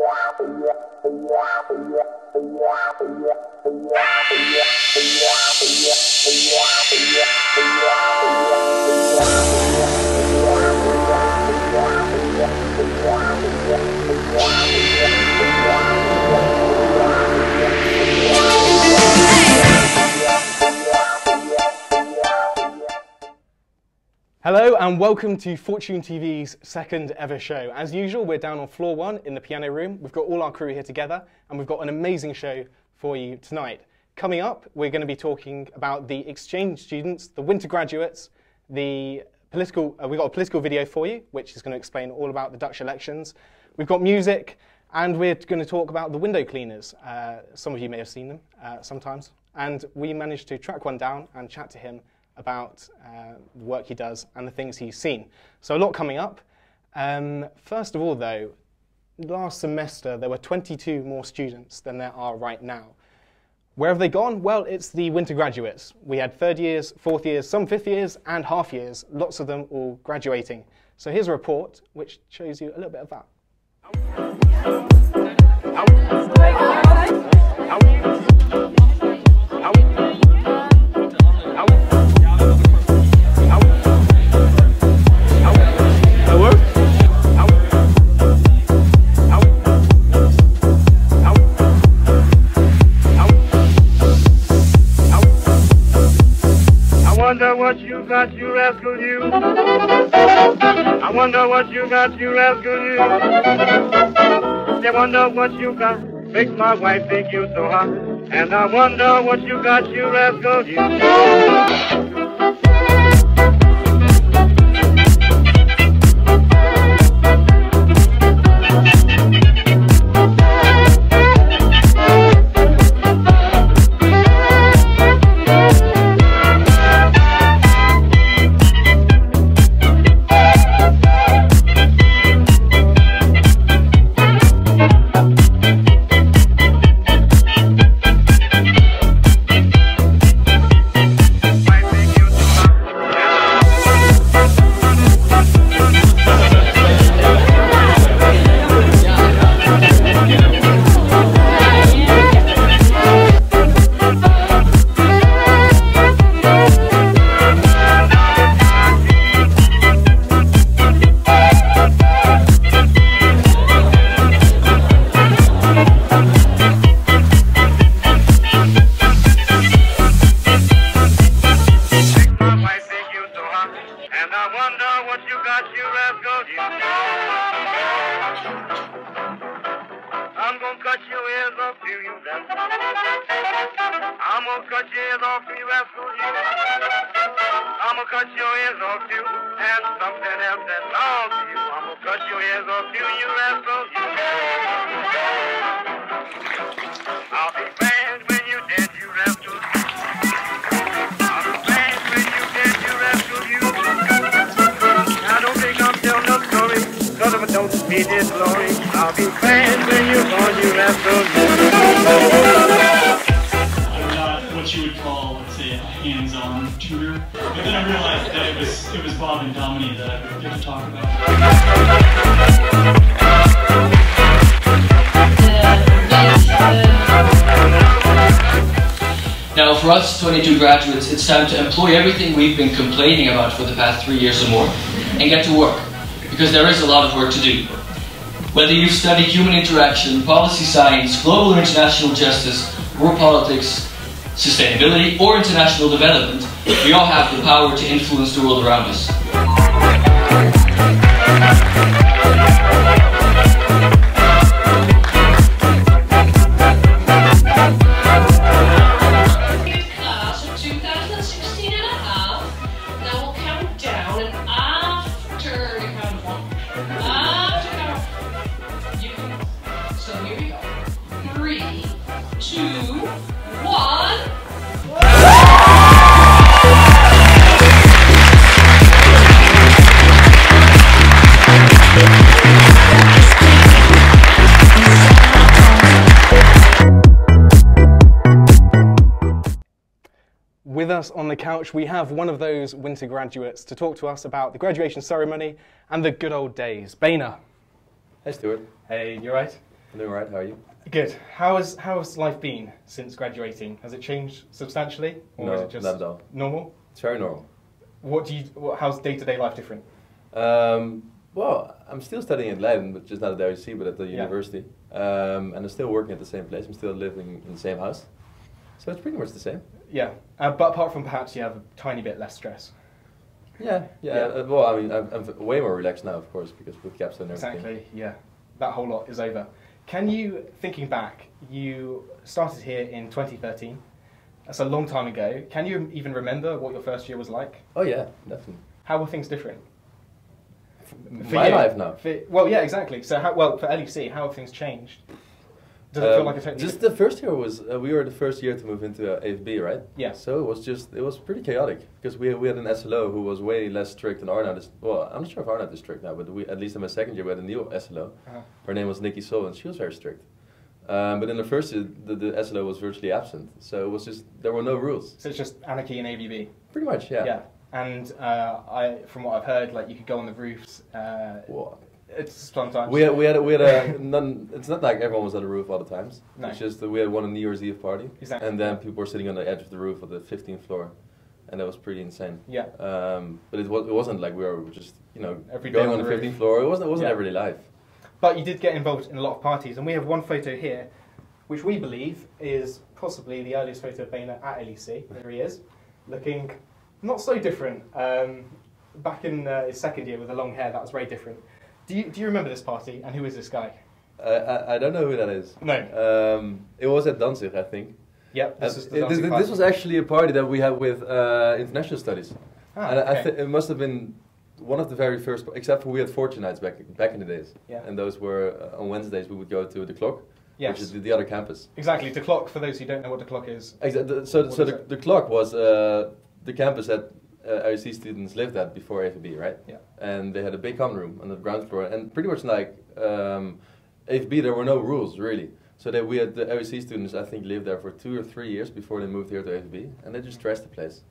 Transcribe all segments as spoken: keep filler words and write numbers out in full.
Hello and welcome to Fortune T V's second ever show. As usual, we're down on floor one in the piano room. We've got all our crew here together and we've got an amazing show for you tonight. Coming up, we're going to be talking about the exchange students, the winter graduates, the political, uh, we've got a political video for you, which is going to explain all about the Dutch elections. We've got music and we're going to talk about the window cleaners. Uh, some of you may have seen them uh, sometimes. And we managed to track one down and chat to him about uh, the work he does and the things he's seen. So a lot coming up. Um, first of all though, last semester there were twenty-two more students than there are right now. Where have they gone? Well, it's the winter graduates. We had third years, fourth years, some fifth years and half years, lots of them all graduating. So here's a report which shows you a little bit of that. I wonder what you got, you rascal, you. I wonder what you got, you rascal, you. I wonder what you got, makes my wife think you so hot. And I wonder what you got, you rascal, you. I'm gonna cut your ears off to you, rascal. I'm gonna cut your ears off to you, rascal. I'm gonna cut your ears off to you, and something else that belongs to you. I'm gonna cut your ears off to you, rascal. I'll be glad when you're dead, you rascal. I'll be glad when you're dead, you rascal. You. I don't think I'm telling no story, 'cause if I don't see this glory, I'll be glad when you're gone, you rascal. I'm not what you would call, let's say, a hands-on tutor, but then I realized that it was it was Bob and Dominique that I would get to talk about. Now for us twenty-two graduates, it's time to employ everything we've been complaining about for the past three years or more and get to work, because there is a lot of work to do. Whether you've studied human interaction, policy science, global or international justice, world politics, sustainability or international development, we all have the power to influence the world around us. With us on the couch, we have one of those winter graduates to talk to us about the graduation ceremony and the good old days. Boehner. Hey Stuart. Hey, you right? I'm doing alright, how are you? Good. How has how has life been since graduating? Has it changed substantially, or No, is it just not at all. normal? It's very normal. What do you? What, how's day-to-day life different? Um, well, I'm still studying at Leiden, but just not at the R U C, but at the Yeah. university. Um, and I'm still working at the same place. I'm still living in the same house. So it's pretty much the same. Yeah, uh, but apart from perhaps you have a tiny bit less stress. Yeah, yeah. Yeah. Uh, well, I mean, I'm, I'm way more relaxed now, of course, because with capstone and everything. Exactly. Yeah, that whole lot is over. Can you, thinking back, you started here in twenty thirteen. That's a long time ago. Can you even remember what your first year was like? Oh yeah, definitely. How were things different? For My you? life now. For, well, yeah, exactly. So, how, well, for L E C, how have things changed? Does it feel Um, like a totally just the first year was uh, we were the first year to move into uh, A F B, right? Yeah. So it was just it was pretty chaotic because we we had an S L O who was way less strict than Arnoud is. Well, I'm not sure if Arnoud is strict now, but we at least in my second year we had a new S L O. Uh-huh. Her name was Nikki Sol, and she was very strict. Um, but in the first year, the, the S L O was virtually absent, so it was just there were no rules. So it's just anarchy in A V B. Pretty much, yeah. Yeah. And uh, I, from what I've heard, like you could go on the roofs. Uh, Well, it's sometimes. we had we had a, we had a none. It's not like everyone was on the roof all the times. No. It's just that we had one on New Year's Eve party, Exactly. and then people were sitting on the edge of the roof of the fifteenth floor, and that was pretty insane. Yeah. Um, but it was it wasn't like we were just you know Every day going on on the the roof. fifteenth floor. It wasn't it wasn't Yeah. everyday life. But you did get involved in a lot of parties, and we have one photo here, which we believe is possibly the earliest photo of Boehner at L E C. There he is, looking not so different. Um, back in uh, his second year with the long hair, that was very different. Do you do you remember this party, and who is this guy? Uh, I I don't know who that is. No. Um, it was at Danzig, I think. Yep, this Uh, is the it- dancing this, party. this was actually a party that we had with uh, international studies. Ah, and I okay. th- it must have been one of the very first, except for we had Fortune nights back back in the days. Yeah. And those were uh, on Wednesdays we would go to the Clock, Yes. which is the, the other campus. Exactly. The clock, for those who don't know what the clock is. Exactly. So, What so is the, it? the Clock was uh, the campus that uh, R U C students lived at before A F B, right? Yeah. And they had a big common room on the ground floor, and pretty much like um, A F B, there were no rules really. So that we had the R U C students, I think, lived there for two or three years before they moved here to A F B, and they just trashed the place.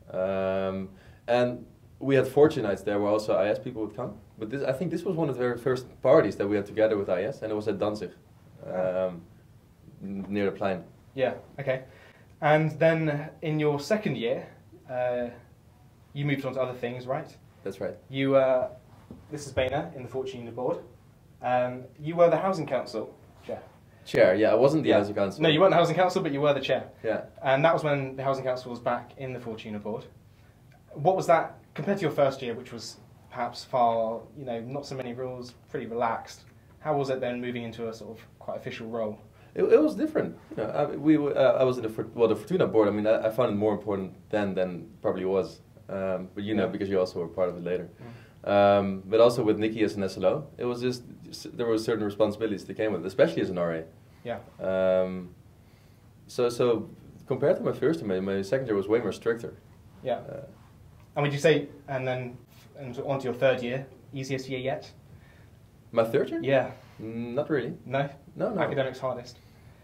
Um, and we had Fortune nights there where also I S people would come. But this, I think this was one of the very first parties that we had together with I S, and it was at Danzig, um, n- near the Plein. Yeah. Okay. And then in your second year, uh, you moved on to other things, right? That's right. You, uh, this is Boehner in the Fortuna board. Um, you were the housing council chair. Chair, yeah, I wasn't the Yeah. housing council. No, you weren't the housing council, but you were the chair. Yeah. And that was when the housing council was back in the Fortuna board. What was that compared to your first year, which was perhaps far, you know, not so many rules, pretty relaxed? How was it then moving into a sort of quite official role? It, it was different. You know, I, we were- uh, I was in the Fort- well the Fortuna board. I mean, I, I found it more important then than probably was. Um, but you know, Yeah. because you also were part of it later. Um, but also with Nikki as an S L O, it was just, just there were certain responsibilities that came with it, especially as an R A. Yeah. Um, so so compared to my first year, my, my second year was way more stricter. Yeah. Uh, And would you say, and then and on to your third year, easiest year yet? my third year? Yeah. Mm, not really. No? No, no. Academics hardest?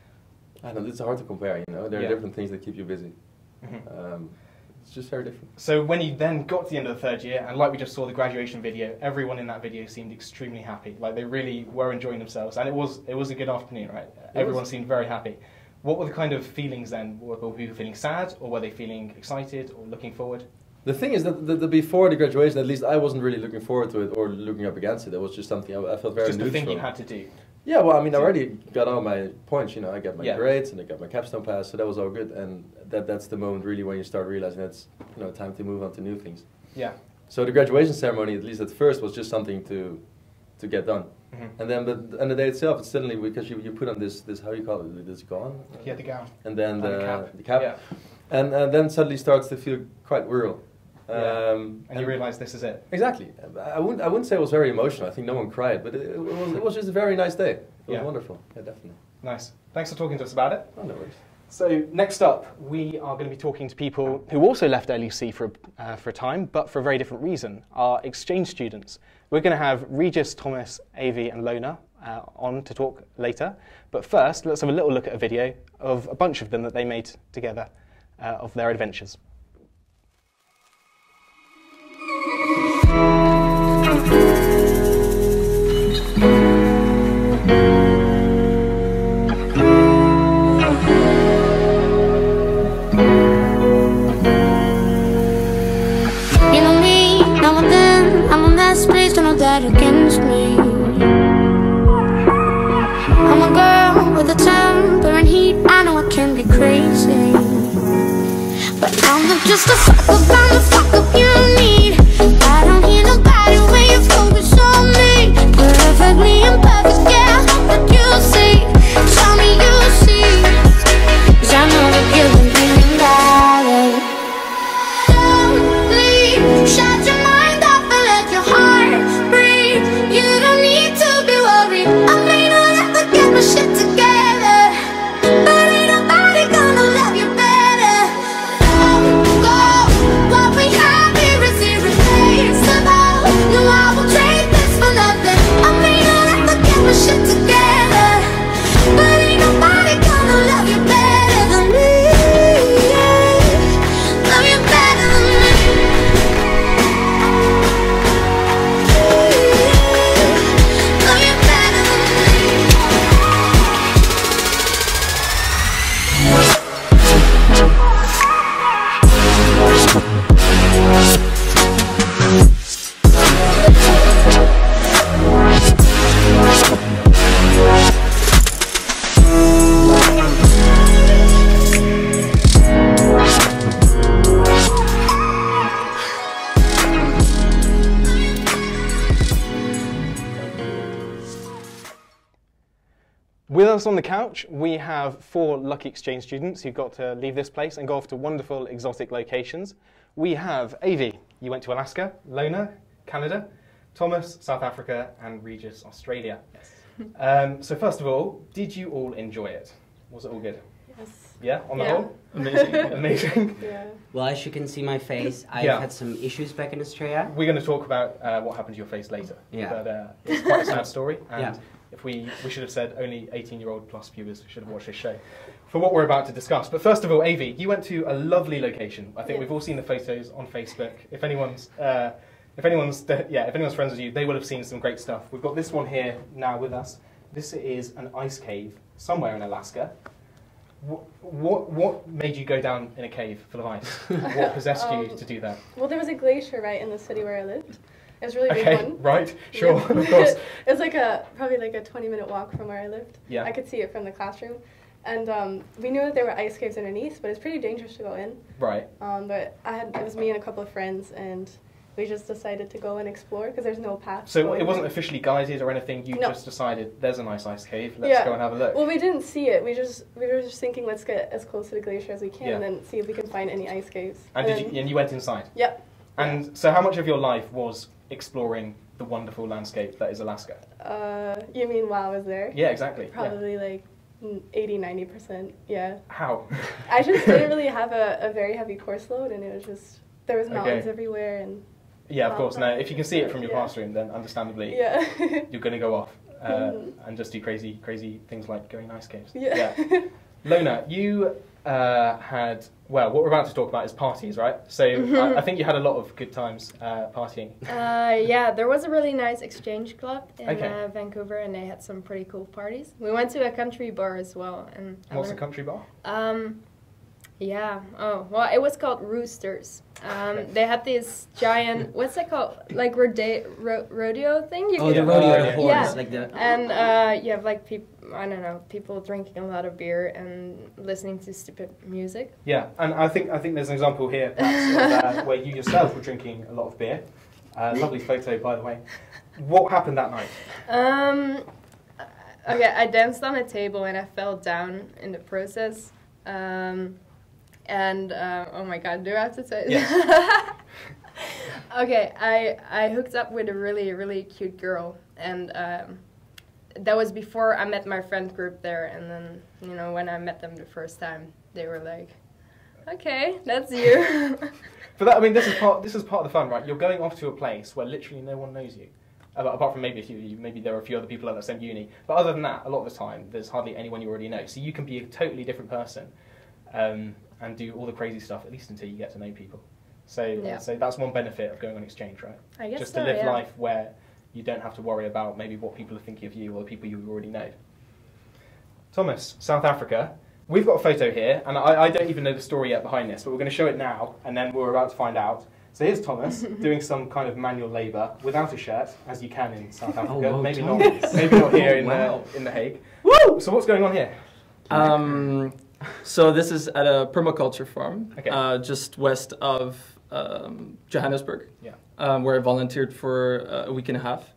I know it's hard to compare. You know, there Yeah. are different things that keep you busy. Mhm. Um, it's just very different. So when you then got to the end of the third year, and like we just saw the graduation video, everyone in that video seemed extremely happy. Like they really were enjoying themselves, and it was it was a good afternoon, right? Everyone was. seemed very happy. What were the kind of feelings then? Were people feeling sad, or were they feeling excited, or looking forward? The thing is that the, the before the graduation, at least I wasn't really looking forward to it or looking up against it. It was just something I, I felt very Just the neutral. thing you had to do. Yeah, well, I mean, I already got all my points. You know, I got my Yeah. grades and I got my capstone pass, so that was all good. And that that's the moment really when you start realizing it's you know time to move on to new things. Yeah. So the graduation ceremony, at least at first, was just something to to get done. Mhm. And then, but on the day itself, it's suddenly because you, you put on this this how do you call it this gown, Yeah, the gown. and then And the, the cap. the cap, Yeah. and and then suddenly starts to feel quite real. Yeah. Um, And you realise this is it. Exactly. I wouldn't. I wouldn't say it was very emotional. I think no one cried, but it, it was. It was just a very nice day. It was Yeah. wonderful. Yeah, definitely. Nice. Thanks for talking to us about it. Oh, no worries. So next up, we are going to be talking to people who also left L E C for uh, for a time, but for a very different reason. Our exchange students. We're going to have Regis, Thomas, Avi, and Lona uh, on to talk later. But first, let's have a little look at a video of a bunch of them that they made together uh, of their adventures. Now and then I'm a mess, please don't hold that against me. I'm a girl with a temper and heat, I know I can be crazy, but I'm not just a fuck up, I'm the fuck up you need. I don't hear nobody when you focus on me. Perfectly imperfect, yeah, but you see. Tell me you see, 'cause I know that you've been dreaming about it. Don't leave, shut your mind off and let your heart breathe. You don't need to be worried, I may not ever get my shit together, but ain't nobody gonna love you better. Don't go, what we have here is irreplaceable. No, I will trade this for nothing, I may not ever get my shit together, but ain't nobody gonna love you better than me. Love you better than me. Love you better than me. With us on the couch, we have four lucky exchange students who got to leave this place and go off to wonderful exotic locations. We have Avi, you went to Alaska, Lona, Canada, Thomas, South Africa, and Regis, Australia. Yes. Um, so first of all, did you all enjoy it? Was it all good? Yes. Yeah, on the Yeah. whole? Amazing. Amazing. Yeah. Well, as you can see my face, I've Yeah. had some issues back in Australia. We're going to talk about uh, what happened to your face later. Yeah. But uh, it's quite a sad story. And Yeah. if we, we should have said only eighteen-year-old plus viewers should have watched this show for what we're about to discuss. But first of all, Avi, you went to a lovely location. I think Yeah. we've all seen the photos on Facebook. If anyone's, uh, if anyone's, yeah, if anyone's friends with you, they will have seen some great stuff. We've got this one here now with us. This is an ice cave somewhere in Alaska. What, what, what made you go down in a cave full of ice? What possessed you Um, to do that? Well, there was a glacier right in the city where I lived. It was a really big Okay, one. right, sure, Yeah. of course. It was like a probably like a twenty minute walk from where I lived. Yeah. I could see it from the classroom, and um, we knew that there were ice caves underneath, but it's pretty dangerous to go in. Right. Um, but I had it was me and a couple of friends, and we just decided to go and explore because there's no path. So going it wasn't there. officially guided or anything. You No. just decided there's a nice ice cave. Let's Yeah. go and have a look. Well, we didn't see it. We just we were just thinking, let's get as close to the glacier as we can, Yeah. and then see if we can find any ice caves. and did then, you? And you went inside. Yep. And so, how much of your life was exploring the wonderful landscape that is Alaska? Uh, you mean while I was there? Yeah, exactly. yeah. Probably like eighty, ninety percent. Yeah. How? I just didn't really have a, a very heavy course load, and it was just there was mountains Okay. everywhere, and Yeah, of Wow. course. No, if you can see it from your Yeah. classroom, then understandably yeah. you're going to go off uh, Mhm. and just do crazy, crazy things like going ice caves. yeah. Lona, you uh, had, well, what we're about to talk about is parties, right? So I, I think you had a lot of good times uh, partying. Uh, yeah, there was a really nice exchange club in Okay. uh, Vancouver, and they had some pretty cool parties. We went to a country bar as well, and I What's a learned- country bar? Um, yeah. Oh, well, it was called Roosters. Um, they had this giant, what's it called? Like rode- ro- rodeo thing. You Oh, the can- rodeo yeah. horse, Yeah. like the. And uh, you have like people, I don't know, people drinking a lot of beer and listening to stupid music. Yeah, and I think I think there's an example here perhaps, of, uh, where you yourself were drinking a lot of beer. Uh, lovely photo, by the way. What happened that night? Um, okay, I danced on a table and I fell down in the process. Um, and uh, oh my god, do I have to say it? Yes. Okay, I I hooked up with a really really cute girl, and um, that was before I met my friend group there. And then you know when I met them the first time, they were like, "Okay, that's you." But that, I mean, this is part this is part of the fun, right? You're going off to a place where literally no one knows you. Apart apart from maybe a few, of you, maybe there are a few other people at the same uni. But other than that, a lot of the time, there's hardly anyone you already know. So you can be a totally different person um, and do all the crazy stuff, at least until you get to know people. So, Yeah. so that's one benefit of going on exchange, right? I guess Just so, to live yeah. life where you don't have to worry about maybe what people are thinking of you or the people you already know. Thomas, South Africa. We've got a photo here, and I, I don't even know the story yet behind this, but we're going to show it now, and then we're about to find out. So here's Thomas doing some kind of manual labour without a shirt, as you can in South Africa. Oh, maybe Thomas. not. Maybe not here in Wow. the in the Hague. Woo! So what's going on here? Um, so this is at a permaculture farm, Okay. uh, just west of um, Johannesburg, Yeah. um, where I volunteered for uh, a week and a half.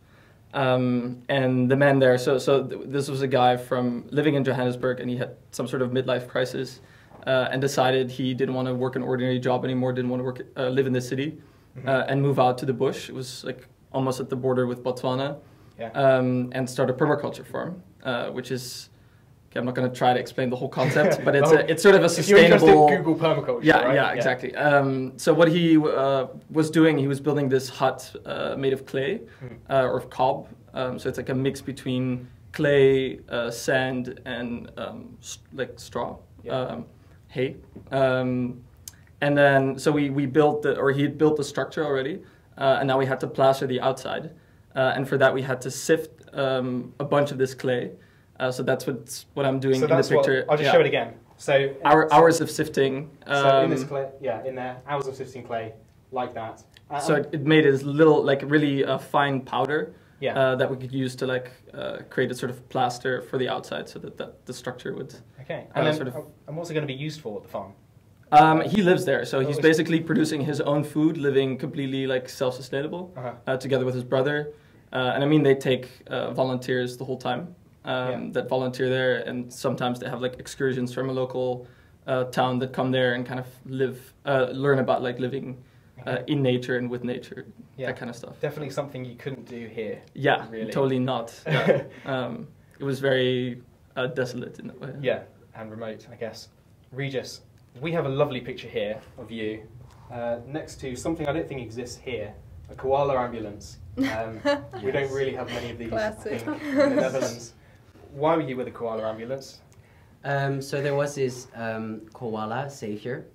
Um, and the man there, so so th- this was a guy from living in Johannesburg, and he had some sort of midlife crisis, uh, and decided he didn't want to work an ordinary job anymore, didn't want to work uh, live in the city, Mm-hmm. uh, and move out to the bush. It was like almost at the border with Botswana, Yeah. um, and start a permaculture farm, uh, which is. Okay, I'm not going to try to explain the whole concept, but it's a, it's sort of a If you're interested, sustainable. Google permaculture. Yeah, right? yeah, exactly. Um, so what he uh, was doing, he was building this hut uh, made of clay Mm. uh, or of cob. Um, so it's like a mix between clay, uh, sand, and um, st- like straw, Yeah. um, hay. Um, and then so we we built the, or he had built the structure already, uh, and now we had to plaster the outside. Uh, and for that, we had to sift um, a bunch of this clay. Uh, so that's what's, what I'm doing So in the that's what, picture. I'll just Yeah. show it again. So Hour, hours of sifting. So in this um, clay, yeah, in there, hours of sifting clay, like that. Uh, So it, it made this little, like really uh, fine powder Yeah. uh, that we could use to like uh, create a sort of plaster for the outside, so that, that the structure would. Okay. uh, And then, sort of- and what's it going to be used for at the farm? Um, he lives there, so Oh, he's is- basically producing his own food, living completely like self-sustainable, Uh-huh. uh, together with his brother. Uh, and I mean, they take uh, volunteers the whole time um, Yeah. that volunteer there, and sometimes they have like excursions from a local uh, town that come there and kind of live, uh, learn about like living uh, in nature and with nature, Yeah. that kind of stuff. Definitely something you couldn't do here. Yeah, Really. totally not. Yeah. um, it was very uh, desolate in that way. Yeah, and remote, I guess. Regis, we have a lovely picture here of you uh, next to something I don't think exists here, a koala ambulance. Um, We don't really have many of these I Classic. think, in the Netherlands. Why were you with a koala ambulance? Um, so there was this um, koala, Savior,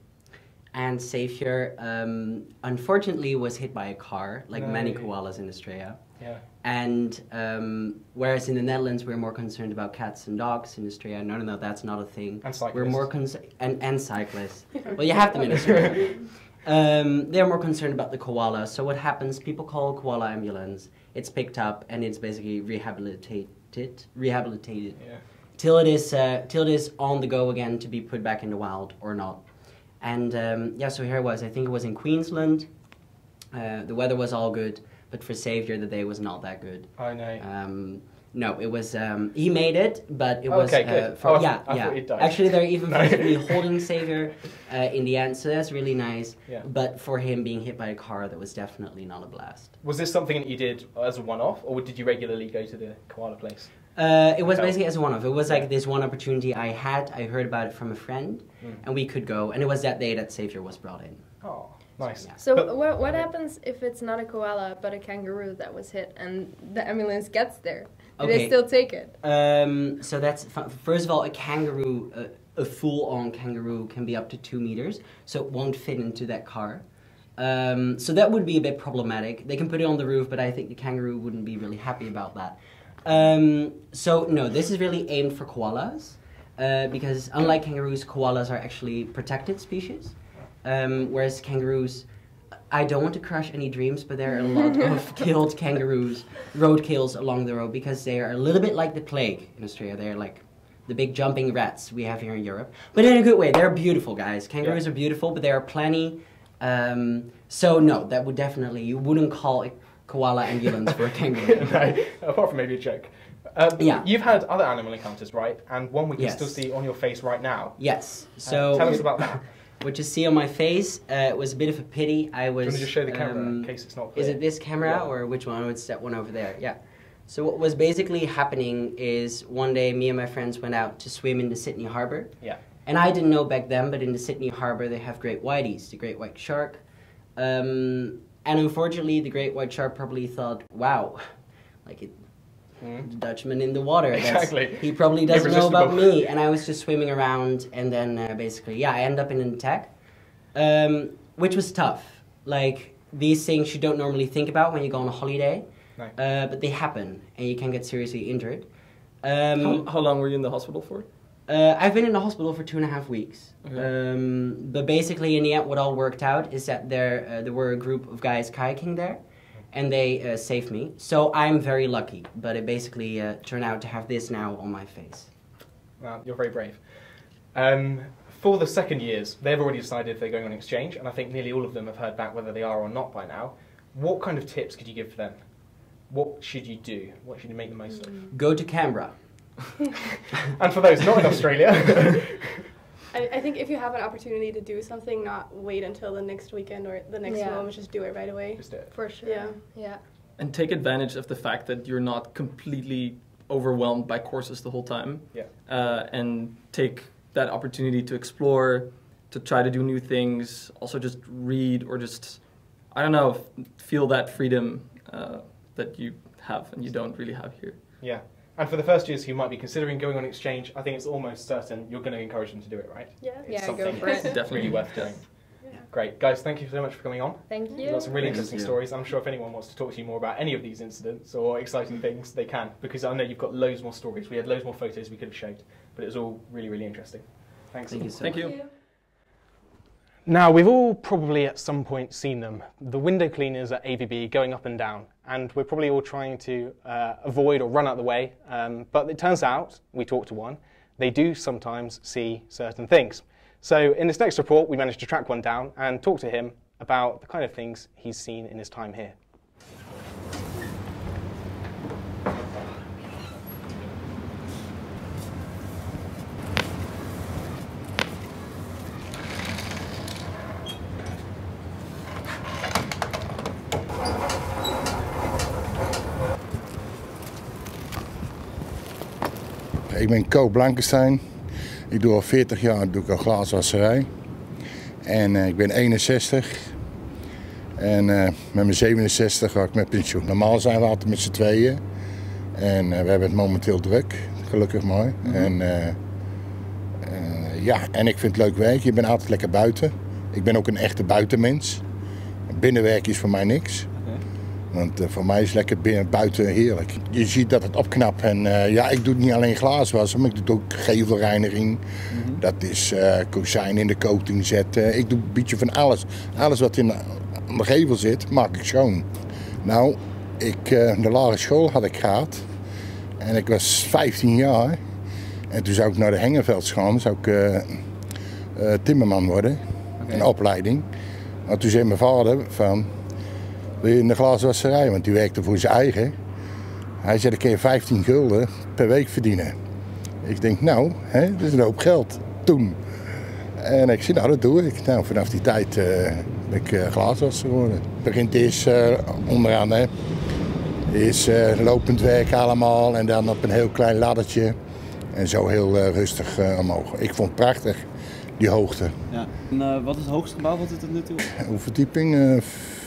and Savior um, unfortunately was hit by a car, like No. many koalas in Australia. Yeah. And um, whereas in the Netherlands we're more concerned about cats and dogs, in Australia, no, no, no, that's not a thing. And cyclists. We're more concerned, and, and cyclists. Well, you have them in Australia. Um, they're more concerned about the koala. So what happens, people call a koala ambulance, it's picked up and it's basically rehabilitated, rehabilitated. Yeah. Till it is uh, till it is on the go again to be put back in the wild or not. And um, yeah, so here it was. I think it was in Queensland. Uh, the weather was all good, but for Savior the day was not that good. I know. Um, no, it was. Um, he made it, but it was. Okay, uh, good. For, Oh, I yeah, thought- I yeah. thought he'd died. Actually, they're even No. physically holding Savior uh, in the end, so that's really nice. Yeah. But for him being hit by a car, that was definitely not a blast. Was this something that you did as a one-off, or did you regularly go to the koala place? Uh, it was Okay. basically as a one-off. It was like Yeah. this one opportunity I had. I heard about it from a friend, Mm. and we could go. And it was that day that Savior was brought in. Oh, nice. Yeah. So But- what what happens if it's not a koala but a kangaroo that was hit and the ambulance gets there? Do they Okay. still take it? Um, so that's fu- first of all, a kangaroo, uh, a full-on kangaroo can be up to two meters, so it won't fit into that car. Um, so that would be a bit problematic. They can put it on the roof, but I think the kangaroo wouldn't be really happy about that. Um, so no, this is really aimed for koalas, uh, because unlike kangaroos, koalas are actually protected species, um, whereas kangaroos. I don't want to crush any dreams, but there are a lot of killed kangaroos, roadkills along the road, because they are a little bit like the plague in Australia. They're like the big jumping rats we have here in Europe. But in a good way. They're beautiful, guys. Kangaroos Yeah. are beautiful, but there are plenty. Um, so no, that would definitely, you wouldn't call a koala ambulance for a kangaroo. No, apart from maybe a joke. Um, Yeah. You've had other animal encounters, right? And one we can Yes. still see on your face right now. Yes. Uh, So tell us about that. what you see on my face uh, was a bit of a pity. I Do was. you want to just show the camera um, in case it's not clear? Is it this camera Yeah. or which one? I would set one over there. Yeah. So what was basically happening is one day me and my friends went out to swim in the Sydney Harbour. Yeah. And I didn't know back then, but in the Sydney Harbour they have great whiteys, the great white shark. Um, and unfortunately, the great white shark probably thought, "Wow, like it, Mm. the Dutchman in the water. That's- Exactly. He probably doesn't know about Irresistible. me." And I was just swimming around, and then uh, basically, yeah, I end up in an attack, um, which was tough. Like these things you don't normally think about when you go on a holiday, No. uh, but they happen, and you can get seriously injured. Um, How, how long were you in the hospital for? Uh, I've been in the hospital for two and a half weeks. Okay. Um, but basically, in the end, what all worked out is that there uh, there were a group of guys kayaking there, and they uh, saved me. So I'm very lucky. But it basically uh, turned out to have this now on my face. Wow, you're very brave. Um, for the second years, they've already decided if they're going on exchange, and I think nearly all of them have heard back whether they are or not by now. What kind of tips could you give for them? What should you do? What should you make the most of? Go to Canberra. And for those not in Australia, I, I think if you have an opportunity to do something, not wait until the next weekend or the next Yeah. moment, just do it right away. just do it. For sure. Yeah. Yeah. And take advantage of the fact that you're not completely overwhelmed by courses the whole time. Yeah. Uh, and take that opportunity to explore, to try to do new things, also just read or just, I don't know, feel that freedom uh, that you have and you don't really have here. Yeah. And for the first years who might be considering going on exchange, I think it's almost certain you're going to encourage them to do it, right? Yeah. It's Yeah, something go for it. that's really worth doing. Yeah. Great. Guys, thank you so much for coming on. Thank You've you. got some really Thank interesting you. stories. I'm sure if anyone wants to talk to you more about any of these incidents or exciting things, they can, because I know you've got loads more stories. We had loads more photos we could have showed, but it was all really, really interesting. Thanks. Thank you so Thank much. you. Now, we've all probably at some point seen them, the window cleaners at A V B going up and down, and we're probably all trying to uh, avoid or run out the way, um, but it turns out, we talked to one, they do sometimes see certain things. So in this next report, we managed to track one down and talk to him about the kind of things he's seen in his time here. Ik ben Ko Blankenstein. Ik doe al veertig jaar doe ik al glaaswasserij. En uh, ik ben eenenzestig. En uh, met mijn zevenenzestig ga ik met pensioen. Normaal zijn we altijd met z'n tweeën. En uh, we hebben het momenteel druk, gelukkig maar. Mm-hmm. En, uh, uh, ja, en ik vind het leuk werk. Je bent altijd lekker buiten. Ik ben ook een echte buitenmens. Binnenwerk is voor mij niks. Want uh, voor mij is lekker binnen, buiten heerlijk. Je ziet dat het opknapt en uh, ja, ik doe niet alleen glaaswassen, maar ik doe ook gevelreiniging. Mm-hmm. Dat is uh, kozijn in de coating zetten. Ik doe een beetje van alles. Alles wat in de, aan de gevel zit, maak ik schoon. Nou, ik, uh, de lagere school had ik gehad en ik was vijftien jaar. En toen zou ik naar de Hengevelds gaan, zou ik uh, uh, timmerman worden, okay. Een opleiding. Maar toen zei mijn vader van, wil je in de glaaswasserij, want die werkte voor zijn eigen. Hij zei, dan kun je vijftien gulden per week verdienen. Ik denk, nou, hè, dat is een hoop geld, toen. En ik zei, nou, dat doe ik. Nou, vanaf die tijd uh, ben ik uh, glaaswasser geworden. Het begint eerst uh, onderaan, hè. Eerst uh, lopend werk allemaal en dan op een heel klein laddertje. En zo heel uh, rustig uh, omhoog. Ik vond het prachtig, die hoogte. Ja. En uh, wat is het hoogste gebouw wat het tot nu toe? Hoe verdieping? Uh,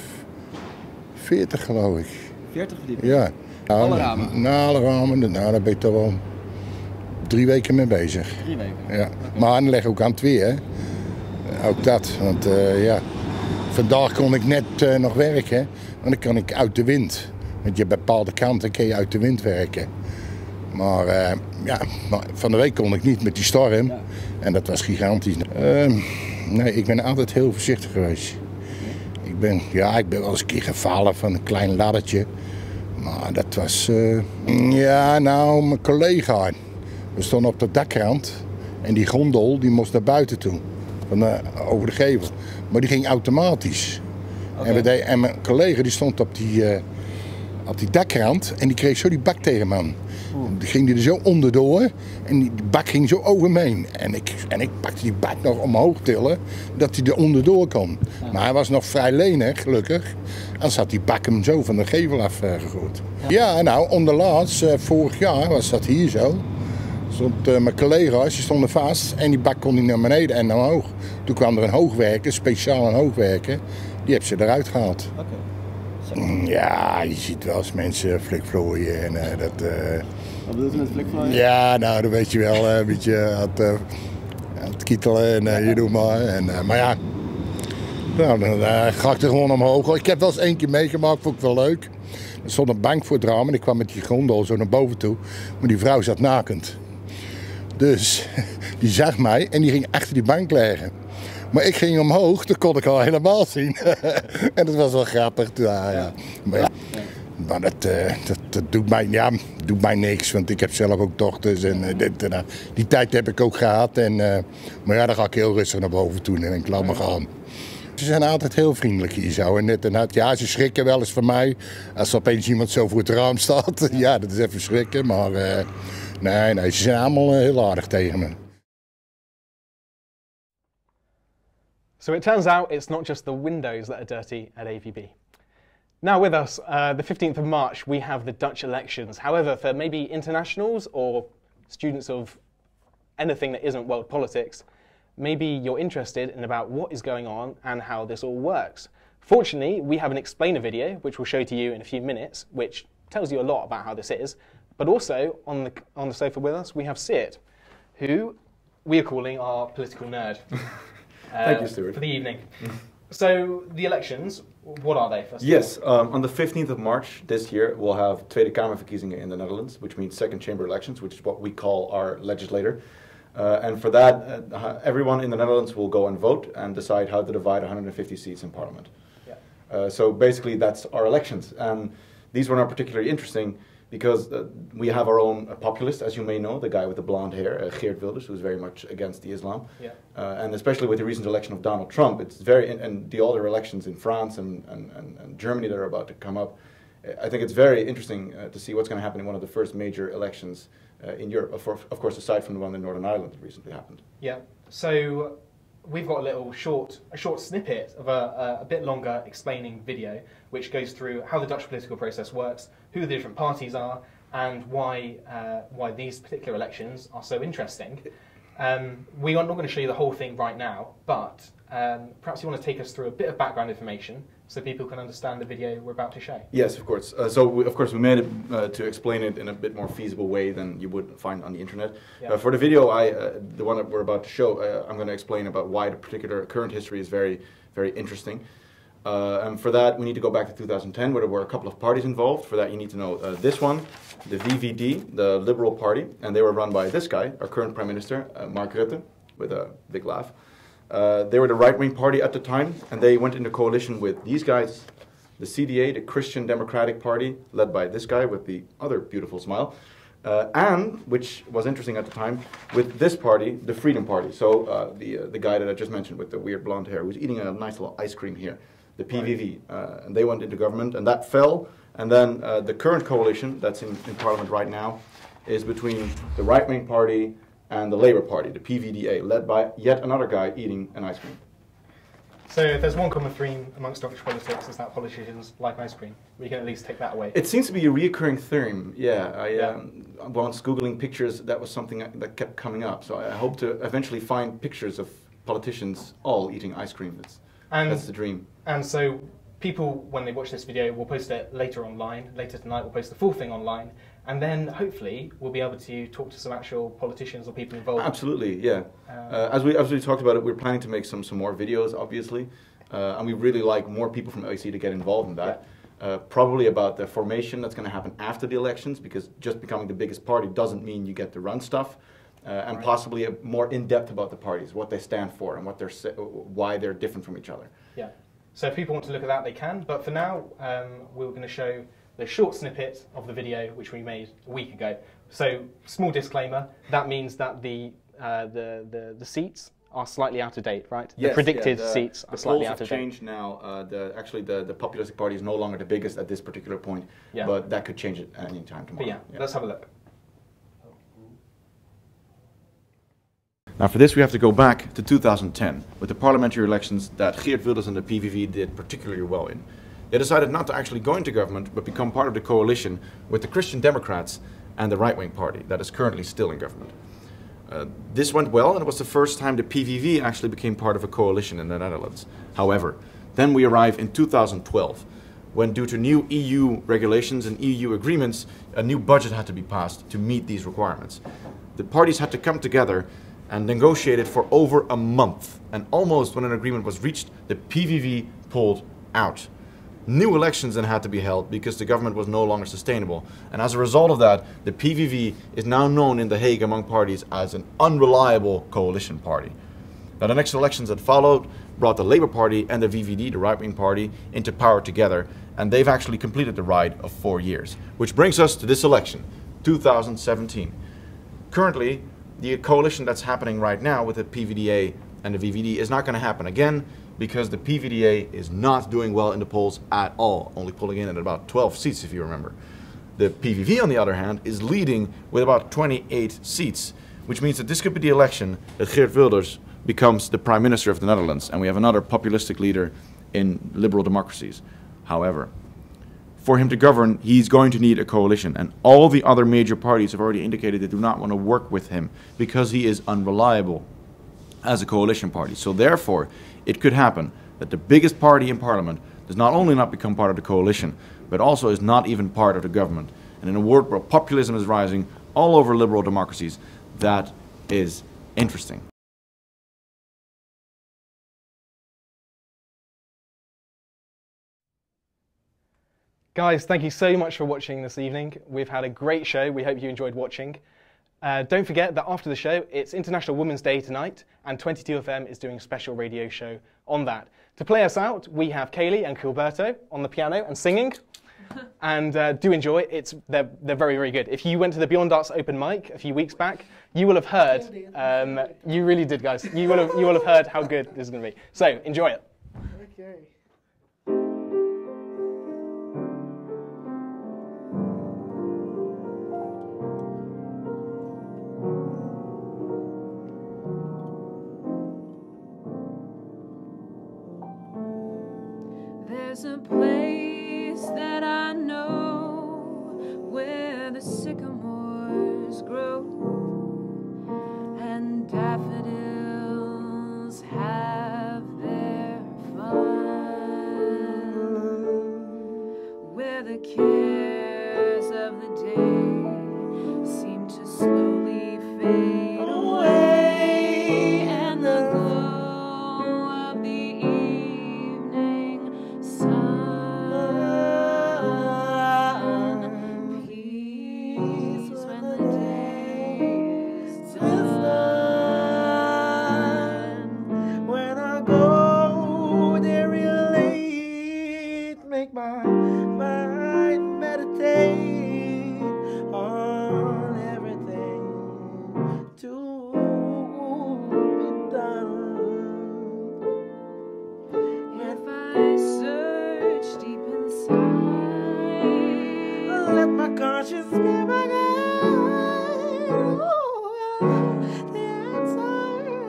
veertig geloof ik. veertig verdiepingen? Ja. Nou, alle ramen? Na alle ramen, nou, daar ben ik toch wel drie weken mee bezig. Drie weken? Ja. Okay. Maar dan leg ik ook aan het weer, hè. Ook dat, want uh, ja. Vandaag kon ik net uh, nog werken, want dan kan ik uit de wind. Want je hebt bepaalde kanten kun je uit de wind werken. Maar, uh, ja, maar van de week kon ik niet met die storm. Ja. En dat was gigantisch. Uh, nee, ik ben altijd heel voorzichtig geweest. Ik ben, ja, ik ben wel eens een keer gevallen van een klein laddertje. Maar dat was... Uh, ja, nou, mijn collega. We stonden op de dakrand. En die gondel die moest naar buiten toe. Van, uh, over de gevel. Maar die ging automatisch. Okay. En, we deden, en mijn collega die stond op die, uh, op die dakrand. En die kreeg zo die bak tegen me aan. Die ging die er zo onderdoor en die bak ging zo over me heen. En ik, en ik pakte die bak nog omhoog tillen, dat hij er onderdoor kon. Ja. Maar hij was nog vrij lenig, gelukkig. Dan zat die bak hem zo van de gevel af uh, gegooid. Ja. ja, nou, onderlaatst, uh, vorig jaar was dat hier zo. Stond, uh, mijn collega's die stonden vast en die bak kon niet naar beneden en naar omhoog. Toen kwam er een hoogwerker, speciaal een hoogwerker, die heeft ze eruit gehaald. Okay. Ja, je ziet wel eens mensen flikvlooien en uh, dat... Uh, Wat bedoelt u met flikvlooien? Ja, nou, dan weet je wel, uh, een beetje aan het, uh, aan het kietelen en uh, je doet maar. En, uh, maar ja, nou, dan uh, ga ik er gewoon omhoog. Ik heb wel eens één keer meegemaakt, vond ik wel leuk. Er stond een bank voor het raam en ik kwam met die gondel zo naar boven toe. Maar die vrouw zat nakend. Dus die zag mij en die ging achter die bank liggen. Maar ik ging omhoog, dat kon ik al helemaal zien. En dat was wel grappig. Ja, ja. Maar ja, maar dat, uh, dat, dat doet, mij, ja, doet mij niks, want ik heb zelf ook dochters. En, uh, dit, uh, die tijd heb ik ook gehad. En, uh, maar ja, dan ga ik heel rustig naar boven toe en ik laat me gaan. Ze zijn altijd heel vriendelijk hier zo. En net en dat, ja, ze schrikken wel eens van mij. Als er opeens iemand zo voor het raam staat. Ja, dat is even schrikken. Maar uh, nee, nee, ze zijn allemaal uh, heel aardig tegen me. So it turns out it's not just the windows that are dirty at A V B. Now with us, uh, the fifteenth of March, we have the Dutch elections. However, for maybe internationals or students of anything that isn't world politics, maybe you're interested in about what is going on and how this all works. Fortunately, we have an explainer video, which we'll show to you in a few minutes, which tells you a lot about how this is. But also, on the, on the sofa with us, we have Siert, who we are calling our political nerd. Uh, Thank you, Stuart. For the evening. So, the elections, what are they, first Yes, um, on the fifteenth of March this year, we'll have Tweede Kamerverkiezingen in the Netherlands, which means second chamber elections, which is what we call our legislator. Uh, and for that, uh, everyone in the Netherlands will go and vote and decide how to divide one hundred fifty seats in parliament. Yeah. Uh, so basically, that's our elections. And these were not particularly interesting because uh, we have our own uh, populist, as you may know, the guy with the blonde hair, uh, Geert Wilders, who's very much against the Islam. Yeah. Uh, and especially with the recent election of Donald Trump, it's very, and, and the other elections in France and, and, and, and Germany that are about to come up, I think it's very interesting uh, to see what's going to happen in one of the first major elections uh, in Europe, of, of course, aside from the one in Northern Ireland that recently happened. Yeah. So we've got a little short, a short snippet of a, a, a bit longer explaining video, which goes through how the Dutch political process works, who the different parties are, and why uh, why these particular elections are so interesting. Um, we are not going to show you the whole thing right now, but um, perhaps you want to take us through a bit of background information so people can understand the video we're about to show. Yes, of course. Uh, so, we, of course, we made it uh, to explain it in a bit more feasible way than you would find on the internet. Yeah. Uh, for the video, I, uh, the one that we're about to show, uh, I'm going to explain about why the particular current history is very, very interesting. Uh, and for that, we need to go back to two thousand ten, where there were a couple of parties involved. For that, you need to know uh, this one, the V V D, the Liberal Party, and they were run by this guy, our current Prime Minister, uh, Mark Rutte, with a big laugh. Uh, they were the right-wing party at the time, and they went into coalition with these guys, the C D A, the Christian Democratic Party, led by this guy with the other beautiful smile, uh, and, which was interesting at the time, with this party, the Freedom Party. So uh, the, uh, the guy that I just mentioned with the weird blonde hair, who's eating a nice little ice cream here, the P V V. Uh, and they went into government, and that fell. And then uh, the current coalition that's in, in Parliament right now is between the right-wing party and the Labour Party, the P V D A, led by yet another guy eating an ice cream. So if there's one common theme amongst Dutch politics, is that politicians like ice cream. We can at least take that away. It seems to be a recurring theme, yeah. I, yeah. Um, once Googling pictures, that was something that kept coming up. So I hope to eventually find pictures of politicians all eating ice cream. That's, and, that's the dream. And so people, when they watch this video, will post it later online. Later tonight, we'll post the full thing online. And then, hopefully, we'll be able to talk to some actual politicians or people involved. Absolutely, yeah. Uh, uh, as we as we talked about it, we're planning to make some, some more videos, obviously. Uh, and we really like more people from O E C to get involved in that. Yeah. Uh, probably about the formation that's going to happen after the elections, because just becoming the biggest party doesn't mean you get to run stuff. Uh, and right. possibly a more in-depth about the parties, what they stand for, and what they're why they're different from each other. Yeah. So if people want to look at that, they can. But for now, um, we're going to show the short snippet of the video which we made a week ago. So, small disclaimer, that means that the, uh, the, the, the seats are slightly out of date, right? Yes, the predicted yeah, the, seats the are slightly polls out of have date. changed now. Uh, the, actually, the, the Populistic Party is no longer the biggest at this particular point, yeah. but that could change at any time tomorrow. But yeah, yeah, let's have a look. Now for this we have to go back to two thousand ten, with the parliamentary elections that Geert Wilders and the P V V did particularly well in. They decided not to actually go into government, but become part of the coalition with the Christian Democrats and the right-wing party that is currently still in government. Uh, this went well, and it was the first time the P V V actually became part of a coalition in the Netherlands. However, then we arrive in two thousand twelve, when due to new E U regulations and E U agreements, a new budget had to be passed to meet these requirements. The parties had to come together and negotiated for over a month. And almost when an agreement was reached, the P V V pulled out. new elections then had to be held because the government was no longer sustainable. And as a result of that, the P V V is now known in The Hague among parties as an unreliable coalition party. Now, the next elections that followed brought the Labour Party and the V V D, the right-wing party, into power together, and they've actually completed the ride of four years. Which brings us to this election, two thousand seventeen. Currently, the coalition that's happening right now with the P V D A and the V V D is not going to happen again, because the P V D A is not doing well in the polls at all, only pulling in at about twelve seats, if you remember. The P V V, on the other hand, is leading with about twenty-eight seats, which means that this could be the election that Geert Wilders becomes the Prime Minister of the Netherlands, and we have another populistic leader in liberal democracies. However, for him to govern, he's going to need a coalition, and all the other major parties have already indicated they do not want to work with him because he is unreliable as a coalition party. So therefore, it could happen that the biggest party in Parliament does not only not become part of the coalition, but also is not even part of the government. And in a world where populism is rising all over liberal democracies, that is interesting. Guys, thank you so much for watching this evening. We've had a great show. We hope you enjoyed watching. Uh, don't forget that after the show, it's International Women's Day tonight, and twenty-two F M is doing a special radio show on that. To play us out, we have Kaylee and Gilberto on the piano and singing. And uh, do enjoy. It's they're they're very very good. If you went to the Beyond Arts open mic a few weeks back, you will have heard. Um, you really did, guys. You will have you will have heard how good this is going to be. So enjoy it. Okay. There's a place that I know where the sycamores grow and daffodils have their fun, where the cares of the day seem to slowly fade away, and the glow of the evening sun, peace when the day is done. When I go there real late, make my mind meditate on everything to be done. If I search deep inside, Let my conscience be my guide. Oh, the answer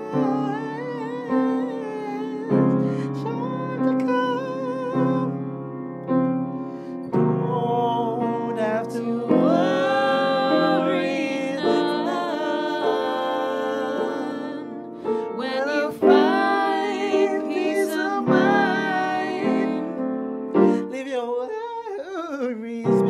is sure to come. Don't have to worry none when you find peace of mind, leave your worries